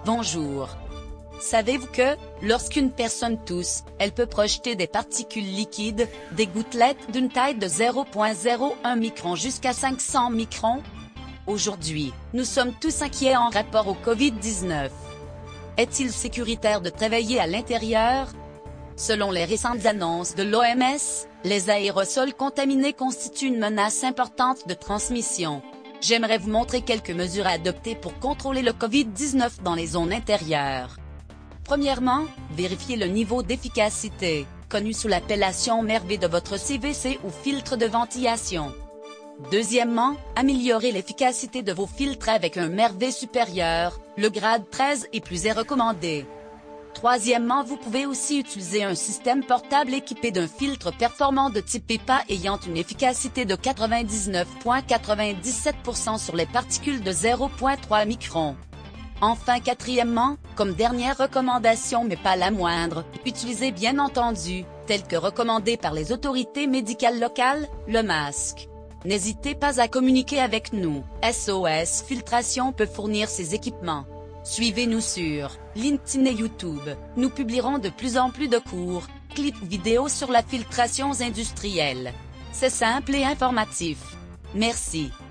Bonjour. Savez-vous que, lorsqu'une personne tousse, elle peut projeter des particules liquides, des gouttelettes d'une taille de 0,01 micron jusqu'à 500 microns? Aujourd'hui, nous sommes tous inquiets en rapport au Covid-19. Est-il sécuritaire de travailler à l'intérieur? Selon les récentes annonces de l'OMS, les aérosols contaminés constituent une menace importante de transmission. J'aimerais vous montrer quelques mesures à adopter pour contrôler le Covid-19 dans les zones intérieures. Premièrement, vérifiez le niveau d'efficacité, connu sous l'appellation MERV de votre CVC ou filtre de ventilation. Deuxièmement, améliorez l'efficacité de vos filtres avec un MERV supérieur, le grade 13 et plus est recommandé. Troisièmement, vous pouvez aussi utiliser un système portable équipé d'un filtre performant de type HEPA ayant une efficacité de 99,97% sur les particules de 0,3 microns. Enfin, quatrièmement, comme dernière recommandation mais pas la moindre, utilisez bien entendu, tel que recommandé par les autorités médicales locales, le masque. N'hésitez pas à communiquer avec nous, SOS Filtration peut fournir ces équipements. Suivez-nous sur LinkedIn et YouTube, nous publierons de plus en plus de cours, clips vidéo sur la filtration industrielle. C'est simple et informatif. Merci.